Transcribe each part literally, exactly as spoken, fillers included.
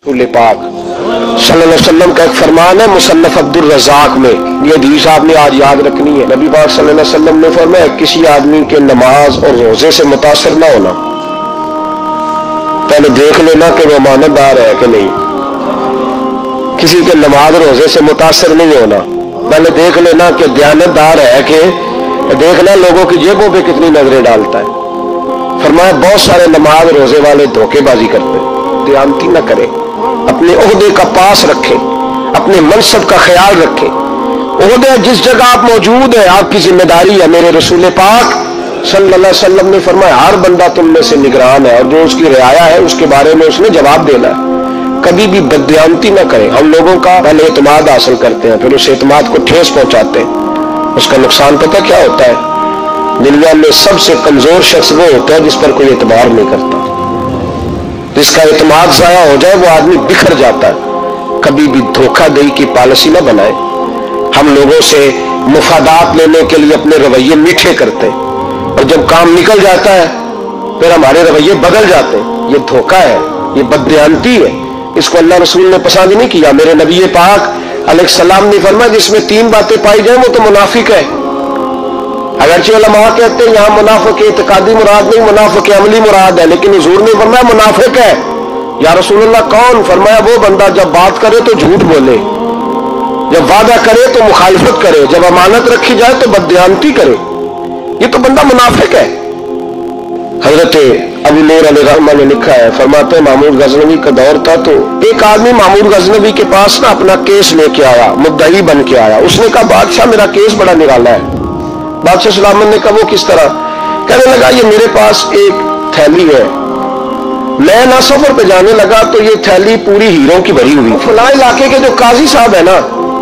रसूल पाक सल्लल्लाहु अलैहि वसल्लम का एक फरमान है मुसन्नफ अब्दुल रज़ाक में, ये हदीस आपने आज याद रखनी है। नबी पाक सल्लल्लाहु अलैहि वसल्लम ने फरमाया किसी आदमी के नमाज और रोजे से मुतासर ना होना, पहले देख लेना कि वो अमानतदार है कि नहीं। किसी के नमाज रोजे से मुतासर नहीं होना, पहले देख लेना कि दयानतदार है कि देखना लोगों की जेबों पे कितनी नजरें डालता है। फरमाया बहुत सारे नमाज रोजे वाले धोखेबाजी करते हैं, दयानती न करें, अपने ओहदे का पास रखें, अपने मनसब का ख्याल रखें। ओहदे जिस जगह आप मौजूद है आपकी जिम्मेदारी है। मेरे रसूल पाक सल्लल्लाहु अलैहि वसल्लम ने फरमाया हर बंदा तुम में से निगरान है और जो उसकी रियाया है उसके बारे में उसने जवाब देना है। कभी भी बददयानती न करें। हम लोगों का पहले एतमाद हासिल करते हैं, फिर उस एतमाद को ठेस पहुंचाते हैं। उसका नुकसान पता क्या होता है? दुनिया में सबसे कमजोर शख्स वो होता है जिस पर कोई एतबार नहीं करता। जिसका एतमाद जाया हो जाए वो आदमी बिखर जाता है। कभी भी धोखाधड़ी की पॉलिसी न बनाए। हम लोगों से मुफादात लेने के लिए अपने रवैये मीठे करते हैं और जब काम निकल जाता है फिर हमारे रवैये बदल जाते हैं। ये धोखा है, ये बददयानती है। इसको अल्लाह रसूल ने पसंद नहीं किया। मेरे नबी पाक अलैहिस्सलाम ने फरमाया जिसमें तीन बातें पाई जाए वो तो मुनाफिक है। अगरचे उलमा कहते हैं यहाँ मुनाफिक इत्कादी मुराद नहीं, मुनाफिक अमली मुराद है, लेकिन हुजूर ने फरमाया मुनाफिक है। या रसूलुल्लाह कौन? फरमाया वो बंदा जब बात करे तो झूठ बोले, जब वादा करे तो मुखालिफत करे, जब अमानत रखी जाए तो बददयानती करे। ये तो बंदा मुनाफिक है। हजरत अबू नूर अलैहिर्रहमा ने लिखा है, फरमाते हैं मामूद गजनवी का दौर था तो एक आदमी मामूद गजनवी के पास ना अपना केस लेके आया, मुद्दई बन के आया। उसने कहा बादशाह मेरा केस बड़ा निराला है। बादशाह सलामत ने कहा वो किस तरह? कहने लगा ये मेरे पास एक थैली है, मैं ना सफर पे जाने लगा तो ये थैली पूरी हीरों की भरी हुई। फलां इलाके के जो काजी साहब है ना,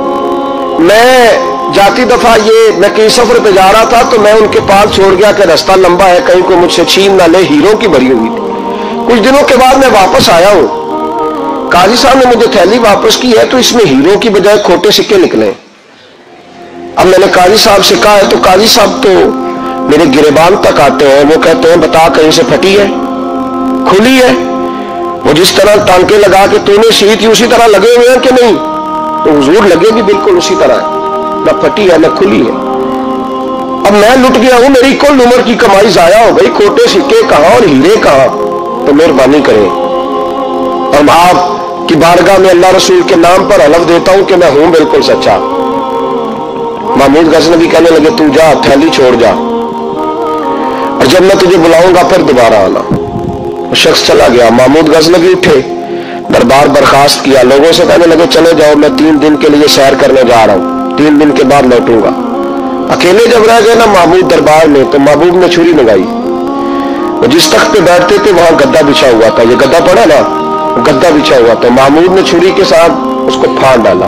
मैं जाती दफा ये मैं कहीं सफर पे जा रहा था तो मैं उनके पास छोड़ गया कि रास्ता लंबा है, कहीं को मुझसे छीन ना ले, हीरों की भरी हुई थी। कुछ दिनों के बाद मैं वापस आया हूं, काजी साहब ने मुझे थैली वापस की है तो इसमें हीरों की बजाय खोटे सिक्के निकले। अब मैंने काजी साहब से कहा है तो काजी साहब तो मेरे गिरेबान तक आते हैं, वो कहते हैं बता कहीं से फटी है, खुली है? वो जिस तरह टांके लगा के तूने सी थी उसी तरह लगे हुए हैं कि नहीं? तो हुजूर लगे भी बिल्कुल उसी तरह है, न फटी है न खुली है। अब मैं लुट गया हूं, मेरी कुल उम्र की कमाई जाया हो गई, खोटे सिक्के कहां और हीरे कहां? तो मेहरबानी करें और आप की बारगाह में अल्लाह रसूल के नाम पर हलफ देता हूं कि मैं हूं बिल्कुल सच्चा। महमूद गजनवी कहने लगे तू जा, थैली छोड़ जा और जब मैं तुझे बुलाऊंगा फिर दोबारा आना। वो शख्स चला गया। महमूद गजनवी उठे, दरबार बर्खास्त किया, लोगों से कहने लगे चले जाओ मैं तीन दिन के लिए सैर करने जा रहा हूं, तीन दिन के बाद लौटूंगा। अकेले जब रह गए ना महमूद दरबार में तो महबूब ने छुरी लगाई। वो जिस तख्त पे बैठते थे वहां गद्दा बिछा हुआ था, ये गद्दा पड़ा ना, गद्दा बिछा हुआ था। महमूद ने छुरी के साथ उसको फाड़ डाला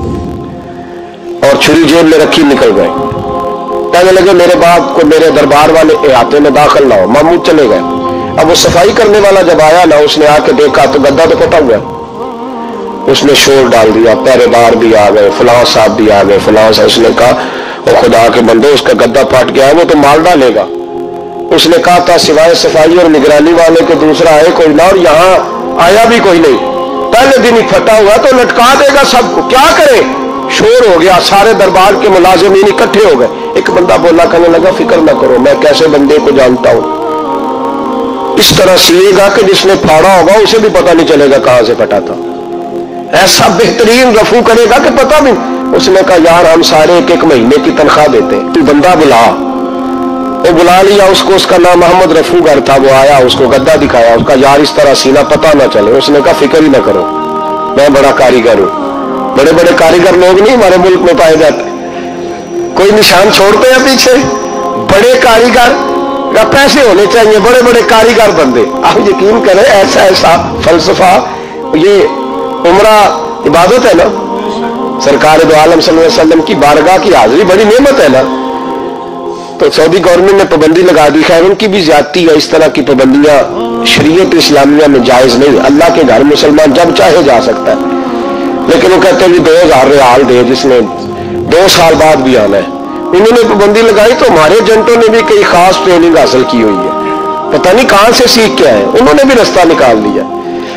और छुरी जेब में रखी निकल गए। कहने लगे मेरे बाद को मेरे दरबार वाले इहाते में दाखिल ना हो। महमूद चले गए। अब वो सफाई करने वाला जब आया ना, उसने आके देखा तो गद्दा तो कटा हुआ। उसने शोर डाल दिया, पहरेदार भी आ गए, फलां साहब भी आ गए, फलां साहब। उसने कहा और खुदा के बंदो उसका गद्दा फाट गया है, वो तो माल डालेगा। उसने कहा था सिवाय सफाई और निगरानी वाले के दूसरा है कोई ना, और यहाँ आया भी कोई नहीं। पहले दिन ही फटा हुआ तो लटका देगा सबको, क्या करे? शोर हो गया, सारे दरबार के मुलाजिमीन इकट्ठे हो गए। एक बंदा बोला, कहने लगा फिक्र ना करो, मैं कैसे बंदे को जानता हूं। इस तरह सिएगा कि जिसने फाड़ा होगा उसे भी पता नहीं चलेगा कहां से फटा था। ऐसा बेहतरीन रफू करेगा कि पता भी। उसने कहा यार हम सारे एक एक महीने की तनख्वाह देते हैं, तू बंदा बुला। वो बुला लिया उसको, उसका नाम मोहम्मद रफूगर था। वो आया, उसको गद्दा दिखाया, उसका यार इस तरह सीना पता ना चले। उसने कहा फिक्र ही ना करो, मैं बड़ा कारीगर हूं। बड़े बड़े कारीगर लोग नहीं हमारे मुल्क में पाए जाते, कोई निशान छोड़ते हैं पीछे। बड़े कारीगर या पैसे होने चाहिए, बड़े बड़े कारीगर बंदे। आप यकीन करें ऐसा ऐसा फलसफा, ये उम्रा इबादत है ना, सरकार दो आलम सल्लल्लाहु अलैहि वसल्लम की बारगाह की हाजिरी बड़ी नेमत है ना। तो सऊदी गवर्नमेंट ने पाबंदी लगा दी, खैर उनकी भी ज्यादती है। इस तरह की पाबंदियां शरीयत इस्लामिया में जायज नहीं। अल्लाह के घर मुसलमान जब चाहे जा सकता है, लेकिन वो कहते हैं कि दो हजार रियाल दे जिसने दो साल बाद भी आना है। उन्होंने पाबंदी लगाई तो हमारे एजेंटों ने भी कई खास ट्रेनिंग हासिल की हुई है, पता नहीं कहां से सीख के आए, उन्होंने भी रास्ता निकाल लिया।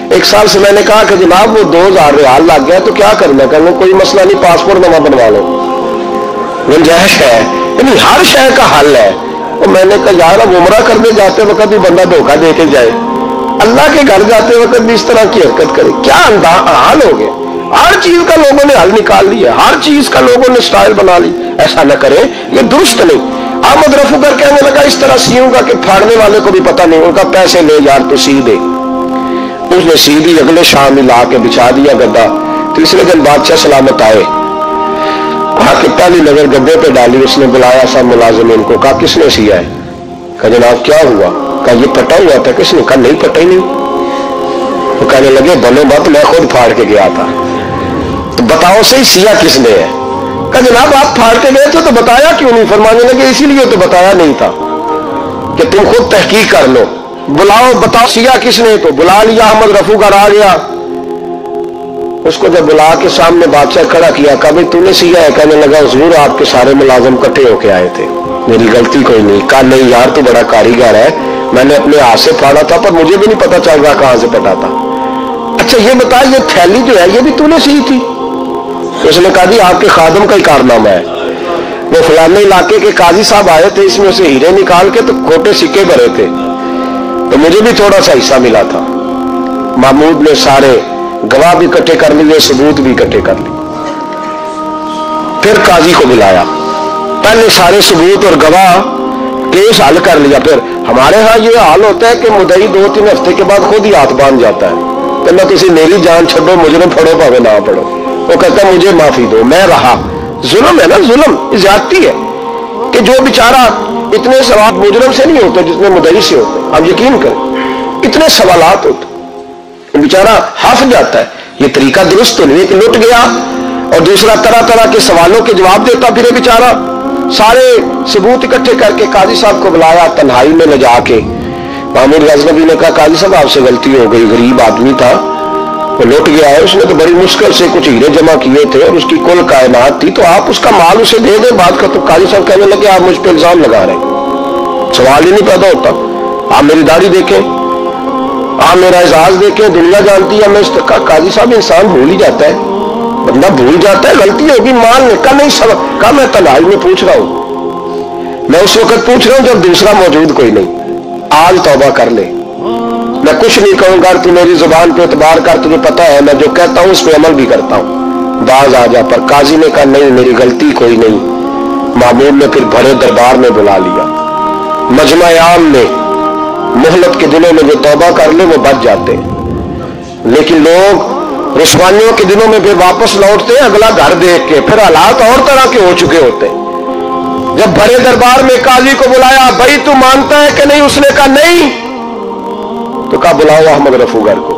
ایک سال سے میں نے کہا کہ جناب وہ دو ہزار ریال لگ گیا تو کیا کرنا؟ کرنا کوئی مسئلہ نہیں، پاسپورٹ نواں بنوا لو، گنجائش ہے، یعنی ہر شے کا حل ہے۔ اور میں نے کہا یار اب عمرہ کرنے جاتے وقت بھی بندہ دھوکہ دے کے جائے، اللہ کے گھر جاتے وقت بھی اس طرح کی حرکت کرے، کیا حال ہو گیا؟ ہر چیز کا لوگوں نے حل نکال لیا، ہر چیز کا لوگوں نے سٹائل بنا لی۔ ایسا نہ کرے، یہ درست نہیں۔ احمد رفو کر کہنے لگا اس طرح سیوں کا کہ پھاڑنے والے کو بھی پتہ نہیں، ان کا پیسے لے یار تو سی دے۔ اس نے سی دی، اگلے شام ہی لا کے بچھا دیا گدا۔ تیسرے دن بادشاہ سلامت آئے، کہا کہ پہلی نظر گدے پہ ڈالی، اس نے بلایا سب ملازمین کو، کہا کس نے سیا ہے؟ کہا جناب کیا ہوا؟ کہا یہ پٹا ہوا تھا۔ کس نے؟ کہا نہیں پٹا ہی نہیں۔ وہ کہنے لگے بنو بت میں خود پھاڑ کے گیا تھا، تو بتاؤ صحیح سیا کس نے ہے؟ کہا جناب آپ پھاڑ کے گئے تھے تو بتایا کیوں نہیں؟ فرمانے لگے اسی لیے تو بتایا نہیں تھا کہ تم خود تحقیق کر لو، بلاؤ بتاؤ سیا کس نے۔ تو بلا لیا، احمد رفو کا آ گیا، اس کو جب بلا کے سامنے بادشاہ کھڑا کیا، کہا بھائی تو نے سیا ہے؟ کہنے لگا حضور آپ کے سارے ملازم کٹھے ہو کے آئے تھے، میری غلطی کوئی نہیں۔ کہا نہیں یار تو بڑا کاریگر ہے، میں نے اپنے ہاتھ سے پھاڑا تھا پر مجھے بھی نہیں پتا چل رہا کہاں سے پٹا تھا۔ اچھا یہ بتا یہ تھیلی جو ہے یہ بھی تو نے سی تھی؟ اس نے کہا جی آپ کے خادم کا ہی کارنامہ ہے، وہ فلانے علاقے کے قاضی صاحب آئے تھے، اس میں سے ہیرے نکال کے تو کھوٹے سکے بھرے تھے، تو مجھے بھی تھوڑا سا حصہ ملا تھا۔ محمود نے سارے گواہ بھی اکٹھے کر لیے، ثبوت بھی اکٹھے کر لیے، پھر قاضی کو بلایا، پہلے سارے ثبوت اور گواہ کیس حل کر لیا۔ پھر ہمارے ہاں یہ حال ہوتا ہے کہ مدعی دو تین ہفتے کے بعد خود ہی ہاتھ باندھ جاتا ہے، کہ نہ کسی میری جان چھڈو، مجرم پھڑو پاوے نہ پڑو، وہ کہتا ہے مجھے معافی دو، میں رہا۔ ظلم ہے نا، ظلم زیادتی ہے کہ جو بیچارہ اتنے سوال مجرم سے نہیں ہوتے جتنے مدعی سے ہوتے، آپ یقین کریں اتنے سوالات ہوتے، بیچارہ ہف جاتا ہے۔ یہ طریقہ درست تو نہیں کہ لٹ گیا اور دوسرا طرح طرح کے سوالوں کے جواب دیتا پھرے بیچارہ۔ سارے ثبوت اکٹھے کر کے قاضی صاحب کو بلایا تنہائی میں لے جا کے۔ محمود غزنوی نے کہا قاضی صاحب آپ سے غلطی ہو گئی، غریب آدمی تھا وہ لٹ گیا ہے، اس نے تو بڑی مشکل سے کچھ ہیرے جمع کیے تھے اور اس کی کل کائنات تھی، تو آپ اس کا مال اسے دے دیں بات کا۔ تو قاضی صاحب کہنے لگے آپ مجھ پہ الزام لگا رہے ہیں، سوال ہی نہیں پیدا ہوتا، آپ میری داڑھی دیکھیں، آپ میرا اعزاز دیکھیں، دنیا جانتی ہے میں اس کا۔ قاضی صاحب انسان بھول ہی جاتا ہے، بندہ بھول جاتا ہے، غلطی ہوگی مان نے کہا نہیں سب کہا میں تنہائی میں پوچھ رہا ہوں، میں اس وقت پوچھ رہا ہوں جب دوسرا موجود کوئی نہیں، آج توبہ کر لے، میں کچھ نہیں کہوں گا، تو میری زبان پہ اعتبار کر، تجھے پتا ہے میں جو کہتا ہوں اس پہ عمل بھی کرتا ہوں، باز آ جا۔ پر قاضی نے کہا نہیں میری غلطی کوئی نہیں۔ محمود نے پھر بڑے دربار میں بلا لیا، مجمع عام میں، مہلت کے دنوں میں جو توبہ کر لے وہ بچ جاتے ہیں، لیکن لوگ رسوائیوں کے دنوں میں پھر واپس لوٹتے ہیں اگلا گھر دیکھ کے، پھر حالات اور طرح کے ہو چکے ہوتے ہیں۔ جب بڑے دربار میں قاضی کو بلایا، بھائی تو مانتا ہے کہ نہیں؟ اس نے کہا نہیں، تو کہا بلاؤ احمد رفو گر کو۔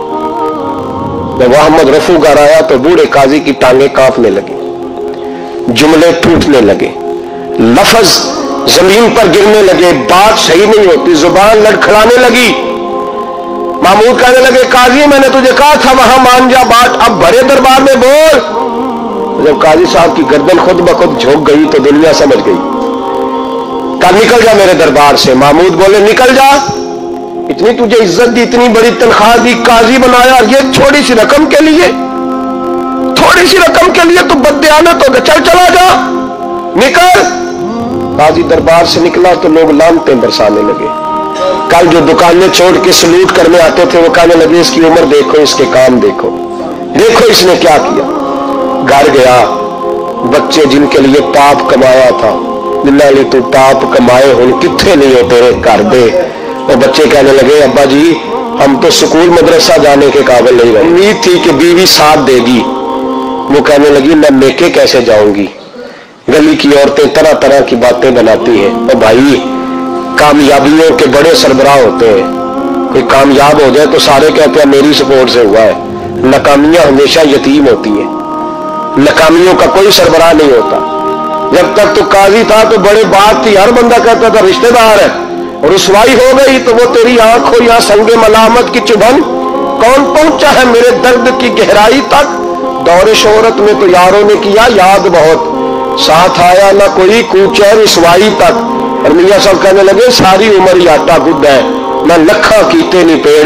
جب احمد رفو گر آیا تو بوڑھے قاضی کی ٹانگیں کانپنے لگی، جملے ٹوٹنے لگے، لفظ زمین پر گرنے لگے، بات صحیح نہیں ہوتی، زبان لڑکھڑانے لگی۔ محمود کہنے لگے قاضی میں نے تجھے کہا تھا وہاں مان جا بات، اب بڑے دربار میں بول۔ جب قاضی صاحب کی گردن خود بخود جھک گئی تو دنیا سمجھ گئی، کہا نکل جا میرے دربار سے۔ محمود بولے نکل جا، اتنی تجھے عزت دی، اتنی بڑی تنخواہ دی، قاضی بنایا، یہ چھوٹی سی رقم کے لیے، تھوڑی سی رقم کے لیے تو بددیانت ہو گیا، چل چلا جا نکل۔ قاضی دربار سے نکلا تو لوگ لعنتیں برسانے لگے۔ کل جو دکانیں چھوڑ کے سلوٹ کرنے آتے تھے وہ کہنے لگے اس کی عمر دیکھو، اس کے کام دیکھو، دیکھو اس نے کیا کیا۔ گھر گیا، بچے جن کے لیے پاپ کمایا تھا، جنہاں لے تو پاپ کمائے ہوں کتنے نہیں ہو تیرے گھر دے، وہ بچے کہنے لگے ابا جی ہم تو سکول مدرسہ جانے کے قابل نہیں رہے، امید تھی کہ بیوی ساتھ دے گی۔ وہ کہنے لگی میں میکے کیسے جاؤں گی، گلی کی عورتیں طرح طرح کی باتیں بناتی ہیں۔ اور بھائی کامیابیوں کے بڑے سربراہ ہوتے ہیں، کوئی کامیاب ہو جائے تو سارے کہتے ہیں میری سپورٹ سے ہوا ہے، ناکامیاں ہمیشہ یتیم ہوتی ہیں، ناکامیوں کا کوئی سربراہ نہیں ہوتا۔ جب تک تو قاضی تھا تو بڑے بات تھی، ہر بندہ کہتا تھا رشتہ دار ہے، اور رسوائی ہو گئی تو وہ تیری آنکھ ہو یا سنگ ملامت کی چبھن، کون پہنچا ہے میرے درد کی گہرائی تک، دور شہرت میں تو یاروں نے کیا یاد بہت، ساتھ آیا نہ کوئی کوچے رسوائی تک۔ اور میاں صاحب کہنے لگے ساری عمر ہی آٹا گڈ ہے، میں لکھاں کیتے نہیں پیڑے،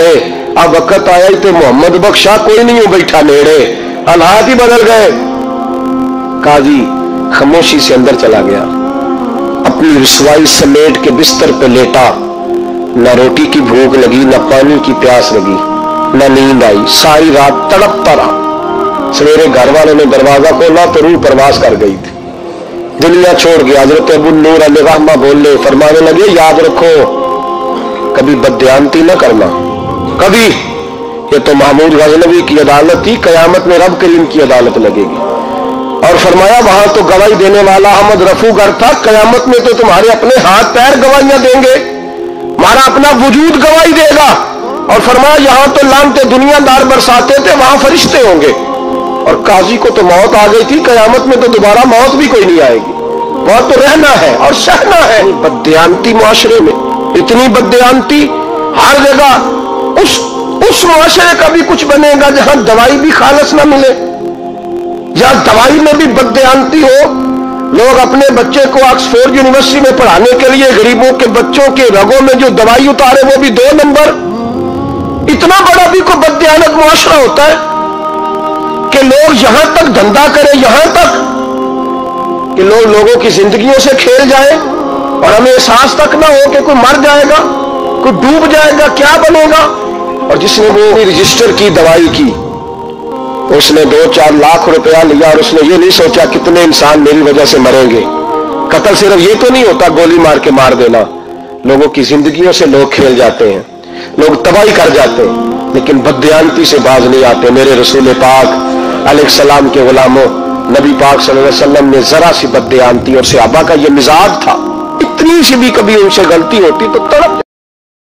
अब वक्त आया ही तो मोहम्मद बख्शा कोई नहीं हो बैठा नेड़े, हालात ही बदल गए। काजी खामोशी से अंदर चला गया, अपनी रसवाई समेट के बिस्तर पे लेटा। न रोटी की भूख लगी, न पानी की प्यास लगी, न नींद आई, सारी रात तड़पता रहा। सवेरे घर वालों ने दरवाजा खोला तो रूह परवास कर गई थी, दुनिया छोड़ गया। हजरत अबू नूर अलैहिर्रहमा बोले, फरमाने लगे, याद रखो कभी बदयांती न करना, कभी। ये तो महमूद गजनवी की अदालत थी, कयामत में रब करीम की अदालत लगेगी। और फरमाया वहां तो गवाही देने वाला अहमद रफू गर था, कयामत में तो तुम्हारे अपने हाथ पैर गवाहियां देंगे, हमारा अपना वजूद गवाही देगा। और फरमाया यहां तो लानते दुनियादार बरसाते थे, वहां फरिश्ते होंगे। और काजी को तो मौत आ गई थी, कयामत में तो दोबारा मौत भी कोई नहीं आएगी, वहां तो रहना है और सहना है। बदयांती मुआशरे में इतनी बदयांती हर जगह। उस उस मुआशरे का भी कुछ बनेगा जहां दवाई भी खालस ना मिले, जहां दवाई में भी बदयांती हो। लोग अपने बच्चे को ऑक्सफोर्ड यूनिवर्सिटी में पढ़ाने के लिए गरीबों के बच्चों के रगों में जो दवाई उतारे वो भी दो नंबर। इतना बड़ा भी कोई बदयानत मुआशरा होता है कि लोग यहां तक धंधा करें, यहां तक कि लोग लोगों की जिंदगियों से खेल जाए और हमें एहसास तक ना हो कि कोई मर जाएगा, कोई डूब जाएगा, क्या बनेगा। और जिसने वो रजिस्टर की दवाई की, उसने दो चार लाख रुपया लिया और उसने ये नहीं सोचा कितने इंसान मेरी वजह से मरेंगे। कत्ल सिर्फ ये तो नहीं होता गोली मार के मार देना, लोगों की जिंदगियों से लोग खेल जाते हैं, लोग तबाही कर जाते हैं, लेकिन बदयांती से बाज नहीं आते। मेरे रसूल पाक अलैहिस्सलाम के गुलामों, नबी पाक सल्लल्लाहु अलैहि वसल्लम ने जरा सी बदयांती, और सहाबा का ये मिजाज था, इतनी सी भी कभी उनसे गलती होती तो तड़प